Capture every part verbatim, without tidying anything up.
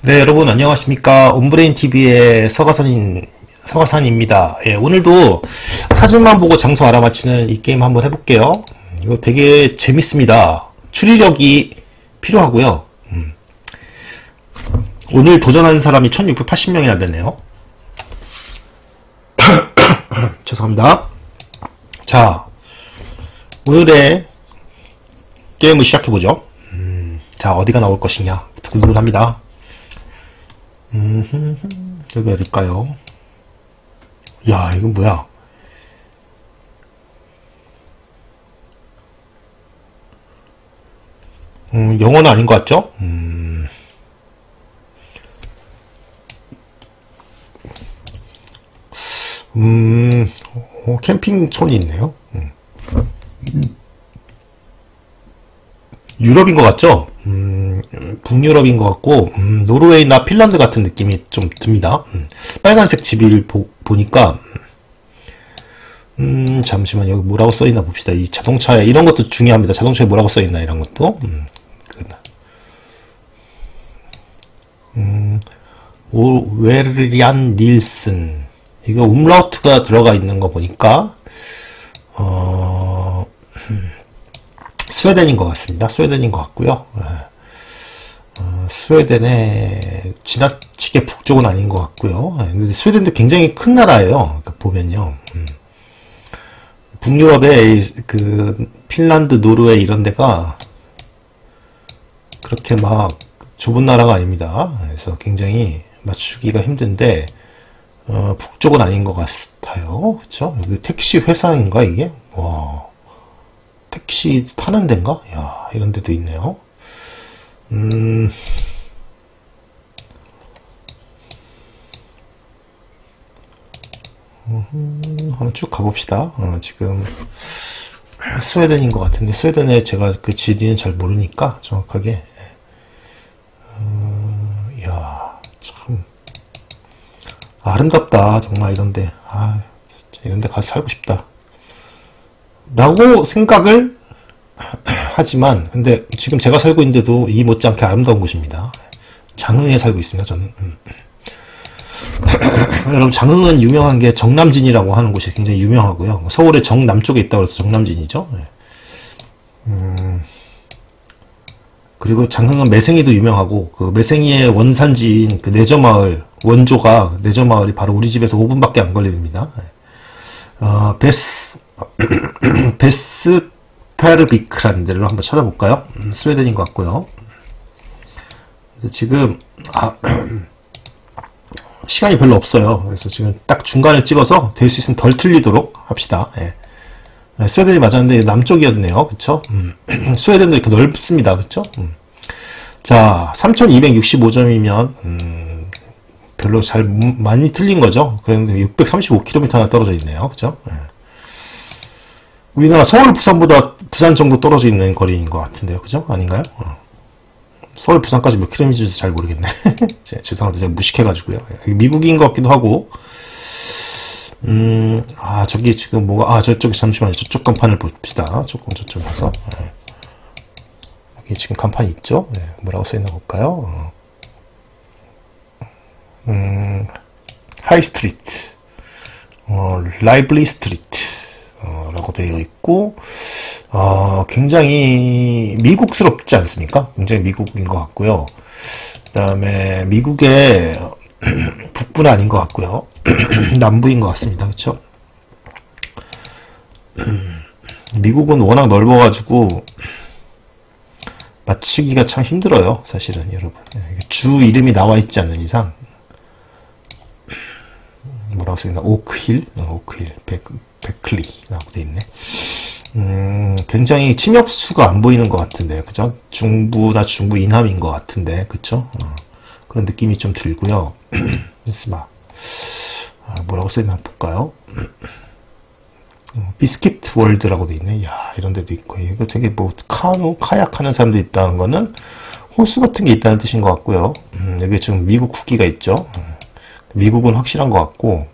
네, 여러분 안녕하십니까. 온브레인티비의 서가산인, 서가산입니다. 예, 오늘도 사진만 보고 장소 알아맞히는 이 게임 한번 해볼게요. 이거 되게 재밌습니다. 추리력이 필요하고요. 음. 오늘 도전하는 사람이 천육백팔십 명이나 됐네요. 죄송합니다. 자, 오늘의 게임을 시작해보죠. 음, 자, 어디가 나올 것이냐 궁금합니다. 음, 여기 어딜까요? 야, 이건 뭐야? 음, 영어는 아닌 것 같죠? 음, 음, 어, 캠핑촌이 있네요. 음. 유럽인 것 같죠? 음, 북유럽인 것 같고, 음, 노르웨이나 핀란드 같은 느낌이 좀 듭니다. 음, 빨간색 집을 보, 보니까, 음, 잠시만, 여기 뭐라고 써있나 봅시다. 이 자동차에, 이런 것도 중요합니다. 자동차에 뭐라고 써있나, 이런 것도. 음, 음, 오웨리안 닐슨. 이거 umlaut가 들어가 있는 거 보니까, 어, 음, 스웨덴인 것 같습니다. 스웨덴인 것 같고요. 어, 스웨덴의 지나치게 북쪽은 아닌 것 같고요. 근데 스웨덴도 굉장히 큰 나라예요. 그러니까 보면요. 음. 북유럽의 그 핀란드, 노르웨이 이런 데가 그렇게 막 좁은 나라가 아닙니다. 그래서 굉장히 맞추기가 힘든데 어, 북쪽은 아닌 것 같아요. 그렇죠? 여기 택시 회사인가 이게? 와. 택시 타는 데인가? 야, 이런 데도 있네요. 음, 음, 한번 쭉 가봅시다. 어, 지금, 스웨덴인 것 같은데, 스웨덴에 제가 그 지리는 잘 모르니까, 정확하게. 어, 이야, 참. 아름답다, 정말 이런데. 아, 진짜 이런데 가서 살고 싶다. 라고 생각을 하지만 근데 지금 제가 살고 있는데도 이 못지않게 아름다운 곳입니다. 장흥에 살고 있습니다. 저는. 음. 여러분, 장흥은 유명한 게 정남진이라고 하는 곳이 굉장히 유명하고요. 서울의 정남쪽에 있다고 해서 정남진이죠. 음. 그리고 장흥은 매생이도 유명하고 그 매생이의 원산지인 그 내저마을 원조가 내저마을이 바로 우리 집에서 오 분밖에 안 걸립니다. 어, 베스 베스페르비크라는 데를 한번 찾아볼까요? 음, 스웨덴인 것 같고요. 지금 아, 시간이 별로 없어요. 그래서 지금 딱 중간에 찍어서 될 수 있으면 덜 틀리도록 합시다. 예. 네, 스웨덴이 맞았는데 남쪽이었네요. 그쵸? 음, 스웨덴도 이렇게 넓습니다. 그쵸? 음. 자, 삼천이백육십오 점이면 음, 별로 잘 많이 틀린 거죠. 그런데 육백삼십오 킬로미터나 떨어져 있네요. 그쵸? 예. 우리나라 서울, 부산보다 부산 정도 떨어져 있는 거리인 것 같은데요. 그죠? 아닌가요? 어. 서울, 부산까지 몇 킬로미터인지 잘 모르겠네. 죄송합니다. 제가 무식해가지고요. 미국인 것 같기도 하고. 음, 아, 저기 지금 뭐가, 아, 저쪽에 잠시만요. 저쪽 간판을 봅시다. 조금 저쪽 가서. 네. 여기 지금 간판이 있죠? 네. 뭐라고 써있나 볼까요? 어. 음, 하이 스트리트. 어, 라이블리 스트리트. 어, 라고 되어 있고, 어, 굉장히 미국스럽지 않습니까? 굉장히 미국인 것 같고요. 그 다음에 미국의 북부는 아닌 것 같고요. 남부인 것 같습니다. 그쵸? 미국은 워낙 넓어가지고 맞추기가 참 힘들어요. 사실은 여러분. 주 이름이 나와 있지 않는 이상 뭐라고 써있나? 오크힐? 어, 오크힐. 백, 베클리라고 돼 있네. 음, 굉장히 침엽수가 안 보이는 것 같은데, 그죠? 중부나 중부 이남인 것 같은데, 그쵸? 어, 그런 느낌이 좀 들고요. 잠시만. 아, 뭐라고 써있나 볼까요? 어, 비스킷 월드라고 돼 있네. 야, 이런 데도 있고. 이거 되게 뭐, 카누, 카약 하는 사람도 있다는 거는 호수 같은 게 있다는 뜻인 것 같고요. 음, 여기 지금 미국 국기가 있죠. 미국은 확실한 것 같고,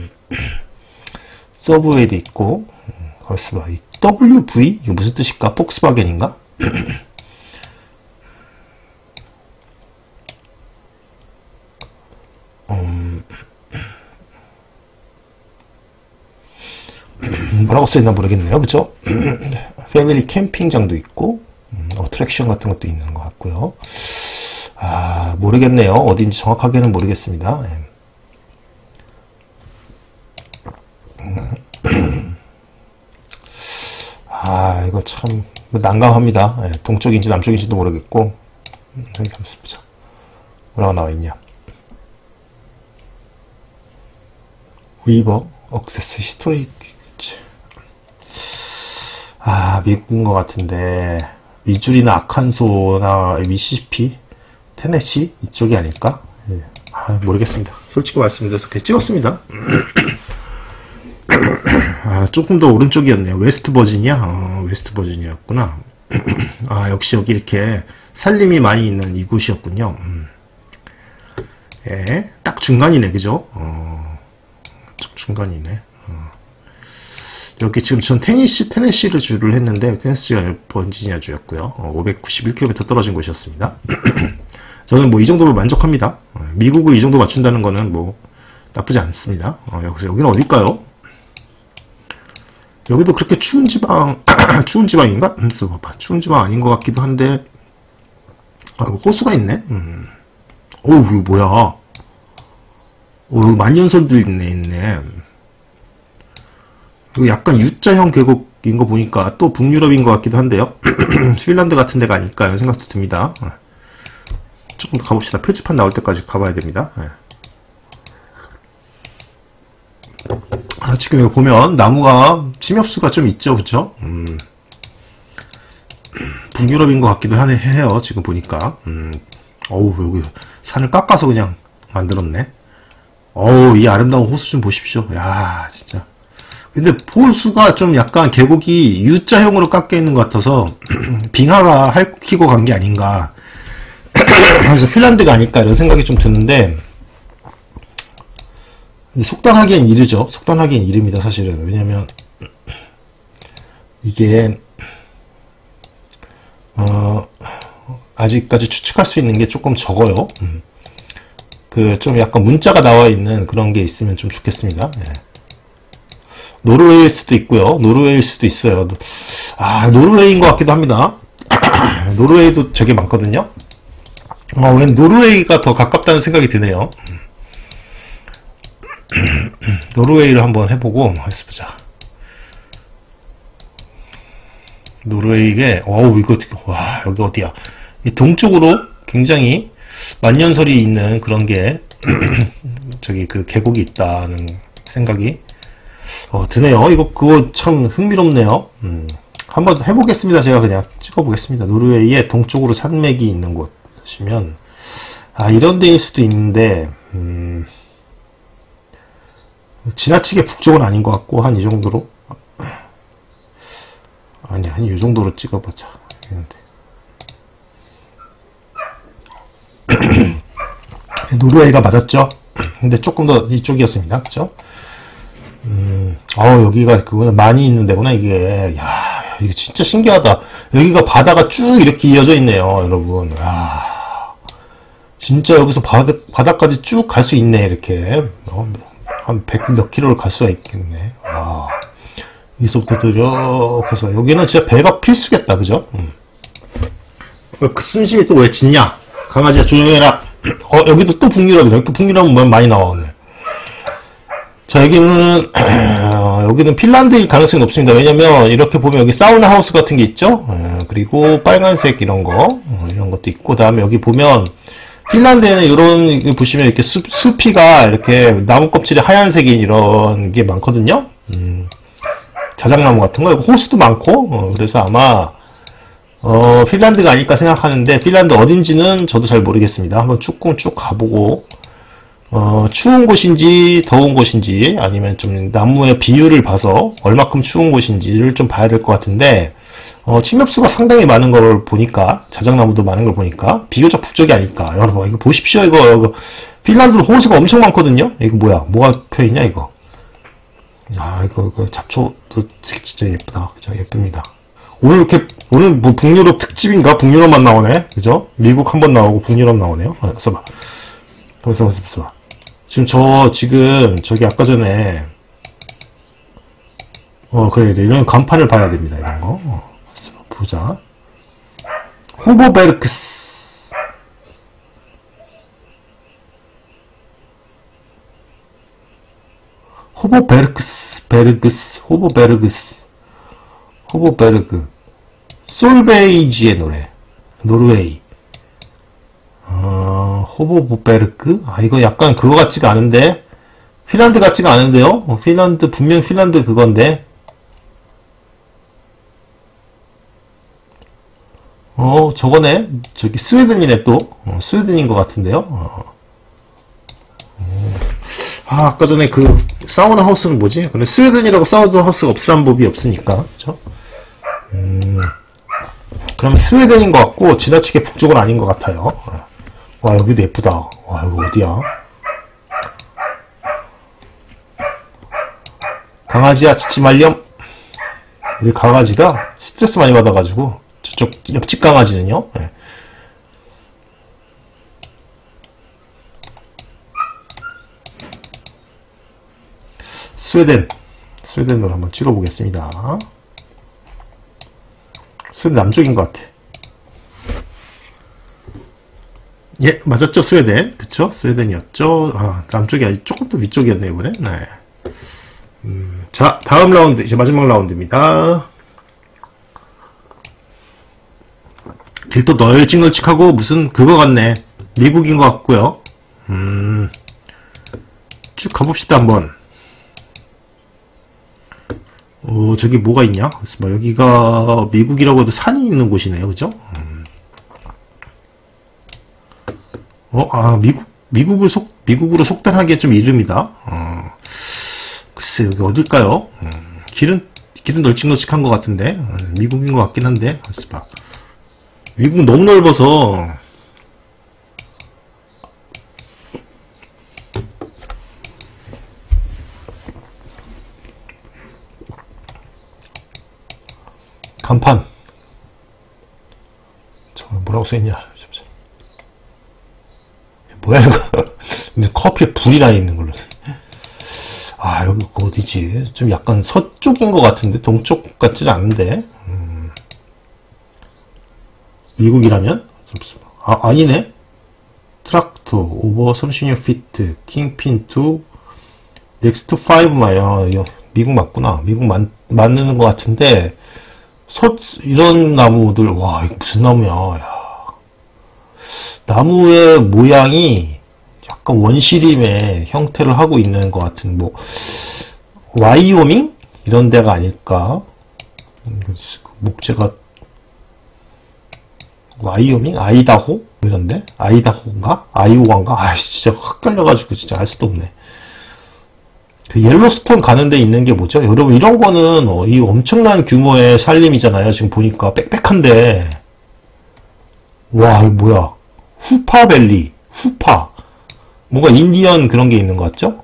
서브웨이도 있고, 걸스바, 더블유브이? 이거 무슨 뜻일까? 폭스바겐인가? 뭐라고 써있나 모르겠네요. 그죠? 패밀리 캠핑장도 있고, 음, 어트랙션 같은 것도 있는 것 같고요. 아, 모르겠네요. 어딘지 정확하게는 모르겠습니다. 아, 이거 참 난감합니다. 예, 동쪽인지 남쪽인지도 모르겠고. 여기 한번 보자. 뭐라고 나와있냐. 리버 억세스 히스토리. 아, 미국인 것 같은데 미주리나 아칸소나 미시시피, 테네시 이쪽이 아닐까? 예. 아, 모르겠습니다. 솔직히 말씀드려서 그냥 찍었습니다. 아, 조금 더 오른쪽이었네요. 웨스트 버지니아? 어, 웨스트 버지니아였구나. 아, 역시 여기 이렇게 산림이 많이 있는 이곳이었군요. 음. 예, 딱 중간이네, 그죠? 어, 딱 중간이네. 어. 여기 지금 전 테니시, 테네시를 주를 했는데, 테네시가 버지니아 주였고요. 어, 오백구십일 킬로미터 떨어진 곳이었습니다. 저는 뭐 이 정도로 만족합니다. 어, 미국을 이 정도 맞춘다는 거는 뭐 나쁘지 않습니다. 어, 여기서 여기는 어딜까요? 여기도 그렇게 추운 지방, 추운 지방인가? 음, 봐봐. 추운 지방 아닌 것 같기도 한데, 아, 이거 호수가 있네? 음. 어우, 이거 뭐야. 어우, 만년설도 있네, 있네. 이거 약간 U자형 계곡인 거 보니까 또 북유럽인 것 같기도 한데요. 핀란드 같은 데가 아닐까 라는 생각도 듭니다. 조금 더 가봅시다. 표지판 나올 때까지 가봐야 됩니다. 아, 지금 여기 보면 나무가 침엽수가 좀 있죠, 그쵸? 음. 북유럽인 것 같기도 하네, 해요, 지금 보니까. 음. 어우, 여기 산을 깎아서 그냥 만들었네. 어우, 이 아름다운 호수 좀 보십시오. 야, 진짜. 근데 호수가 좀 약간 계곡이 U자형으로 깎여 있는 것 같아서 빙하가 핥히고 간 게 아닌가. 그래서 핀란드가 아닐까 이런 생각이 좀 드는데, 속단하기엔 이르죠. 속단하기엔 이릅니다, 사실은. 왜냐면 이게 어, 아직까지 추측할 수 있는 게 조금 적어요. 음. 그 좀 약간 문자가 나와 있는 그런 게 있으면 좀 좋겠습니다. 예. 노르웨이일 수도 있고요. 노르웨이일 수도 있어요. 아, 노르웨이인 것 같기도 합니다. 노르웨이도 저게 많거든요. 어, 웬 노르웨이가 더 가깝다는 생각이 드네요. 노르웨이를 한번 해보고 해보자. 노르웨이에 어우 이거 와 여기 어디야? 이 동쪽으로 굉장히 만년설이 있는 그런 게 저기 그 계곡이 있다는 생각이 어, 드네요. 이거 그거 참 흥미롭네요. 음, 한번 해보겠습니다. 제가 그냥 찍어보겠습니다. 노르웨이의 동쪽으로 산맥이 있는 곳이면 아 이런 데일 수도 있는데 음, 지나치게 북쪽은 아닌 것 같고 한 이 정도로 아니 한 이 정도로 찍어보자. 노르웨이가 맞았죠? 근데 조금 더 이쪽이었습니다. 그쵸? 음, 어 여기가 그거는 많이 있는 데구나 이게. 야 이거 진짜 신기하다. 여기가 바다가 쭉 이렇게 이어져 있네요, 여러분. 야 진짜 여기서 바다, 바다까지 쭉 갈 수 있네, 이렇게. 어, 한 백 몇 킬로를 갈 수가 있겠네. 아, 여기서부터 들여해서 여기는 진짜 배가 필수겠다, 그죠? 음. 그 순심이 또 왜 짖냐? 강아지야 조용해라. 어 여기도 또 북유럽이네. 여기 북유럽은 많이 나와 오늘. 자 여기는 어, 여기는 핀란드일 가능성이 높습니다. 왜냐면 이렇게 보면 여기 사우나 하우스 같은 게 있죠. 어, 그리고 빨간색 이런 거 어, 이런 것도 있고, 그다음에 여기 보면 핀란드에는 이런 보시면 이렇게 숲, 숲이가 이렇게 나무 껍질이 하얀색인 이런 게 많거든요. 음, 자작나무 같은 거. 호수도 많고 어, 그래서 아마 어, 핀란드가 아닐까 생각하는데 핀란드 어딘지는 저도 잘 모르겠습니다. 한번 쭉쭉 쭉 가보고 어, 추운 곳인지 더운 곳인지 아니면 좀 나무의 비율을 봐서 얼마큼 추운 곳인지를 좀 봐야 될 것 같은데 어, 침엽수가 상당히 많은 걸 보니까 자작나무도 많은 걸 보니까 비교적 북쪽이 아닐까. 여러분 이거 보십시오. 이거, 이거 핀란드는 호수가 엄청 많거든요. 이거 뭐야 뭐가 펴있냐 이거. 야 이거, 이거 잡초도 진짜 예쁘다. 그죠? 예쁩니다. 오늘 이렇게 오늘 뭐 북유럽 특집인가? 북유럽만 나오네. 그죠? 미국 한번 나오고 북유럽 나오네요. 어, 써봐. 써봐, 써봐, 써봐. 지금 저, 지금, 저기 아까 전에, 어, 그래, 이런 간판을 봐야 됩니다, 이런 거. 어, 보자. 호보베르크스. 호보베르크스, 베르그스, 호보베르그스, 호보베르그. 솔베이지의 노래. 노르웨이. 어, 호보베르크? 아, 이거 약간 그거 같지가 않은데? 핀란드 같지가 않은데요? 어, 핀란드, 분명 핀란드 그건데? 어, 저거네? 저기 스웨덴이네 또? 어, 스웨덴인 것 같은데요? 어. 어. 아, 아까 전에 그 사우나 하우스는 뭐지? 근데 스웨덴이라고 사우나 하우스가 없으란 법이 없으니까. 그쵸? 음. 그러면 스웨덴인 것 같고 지나치게 북쪽은 아닌 것 같아요. 와, 여기도 예쁘다. 와, 여기 어디야? 강아지야, 짖지 말렴. 우리 강아지가 스트레스 많이 받아가지고 저쪽 옆집 강아지는요. 네. 스웨덴 스웨덴으로 한번 찍어보겠습니다. 스웨덴 남쪽인 것 같아. 예, 맞았죠? 스웨덴. 그쵸? 스웨덴이었죠? 아, 남쪽이 아직 조금 더 위쪽이었네, 이번에. 네. 음, 자, 다음 라운드, 이제 마지막 라운드입니다. 길도 널찍널찍하고 무슨 그거 같네. 미국인 것 같고요. 음, 쭉 가봅시다, 한번. 어, 저기 뭐가 있냐? 그래서 뭐 여기가 미국이라고 해도 산이 있는 곳이네요. 그죠? 음. 어, 아, 미국, 미국을 속, 미국으로 속단하기에 좀 이릅니다. 어, 글쎄, 여기 어딜까요? 음, 길은, 길은 널찍널찍한 것 같은데, 어, 미국인 것 같긴 한데, 글쎄 봐. 미국은 너무 넓어서, 간판. 저 뭐라고 써있냐? 뭐야 이거? 커피에 불이 나 있는 걸로. 아, 여기 어디지? 좀 약간 서쪽인 것 같은데 동쪽 같지는 않은데. 음. 미국이라면? 아, 아니네. 트락터 오버 삼십 피트 킹핀 투 넥스트 파이브 마일. 미국 맞구나. 미국 맞, 맞는 것 같은데. 서, 이런 나무들, 와, 이거 무슨 나무야, 야. 나무의 모양이 약간 원시림의 형태를 하고 있는 것 같은, 뭐, 와이오밍? 이런 데가 아닐까? 목재가, 와이오밍? 아이다호? 이런데? 아이다호인가? 아이오와인가? 아이씨, 진짜 확 깔려가지고 진짜 알 수도 없네. 그 옐로스톤 가는 데 있는 게 뭐죠? 여러분, 이런 거는 어, 이 엄청난 규모의 산림이잖아요. 지금 보니까 빽빽한데. 와, 이거 뭐야? 후파밸리. 후파. 뭔가 인디언 그런 게 있는 것 같죠?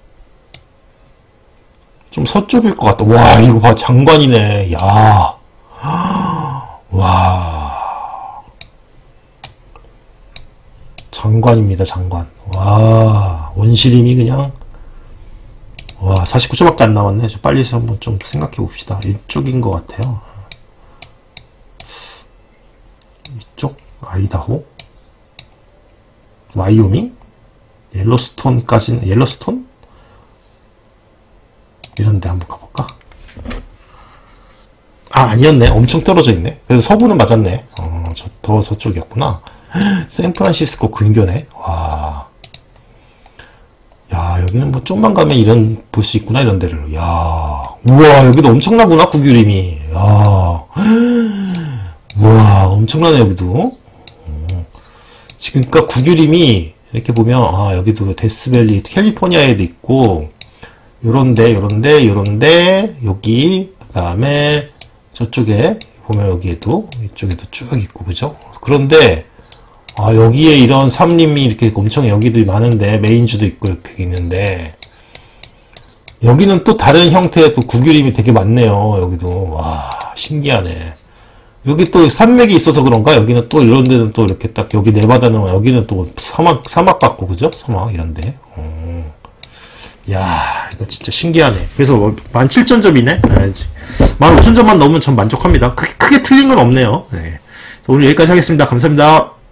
좀 서쪽일 것 같다. 와, 이거 봐. 장관이네. 야. 와. 장관입니다, 장관. 와. 원시림이 그냥. 와, 사십구 초밖에 안 남았네. 저 빨리 한번 좀 생각해 봅시다. 이쪽인 것 같아요. 이쪽? 아이다호? 와이오밍? 옐로스톤까지는, 옐로스톤? 이런데 한번 가볼까? 아, 아니었네. 엄청 떨어져 있네. 그래서 서부는 맞았네. 어, 저, 더 서쪽이었구나. 샌프란시스코 근교네. 와. 야, 여기는 뭐 좀만 가면 이런 볼 수 있구나, 이런 데를. 야, 우와, 여기도 엄청나구나, 구규림이. 야, 우와, 엄청나네, 여기도. 어. 지금, 그니까 구규림이 이렇게 보면, 아, 여기도 데스밸리, 캘리포니아에도 있고, 요런데, 요런데, 요런데, 여기, 그 다음에 저쪽에, 보면 여기에도, 이쪽에도 쭉 있고, 그죠? 그런데, 아, 여기에 이런 삼림이 이렇게 엄청 여기도 많은데, 메인주도 있고 이렇게 있는데, 여기는 또 다른 형태의 또 구규림이 되게 많네요, 여기도. 와, 신기하네. 여기 또 산맥이 있어서 그런가? 여기는 또 이런 데는 또 이렇게 딱, 여기 네바다는, 여기는 또 사막, 사막 같고, 그죠? 사막, 이런데. 어. 야, 이거 진짜 신기하네. 그래서 만 칠천 점이네? 만 오천 점만 넘으면 전 만족합니다. 크게, 크게 틀린 건 없네요. 네. 오늘 여기까지 하겠습니다. 감사합니다.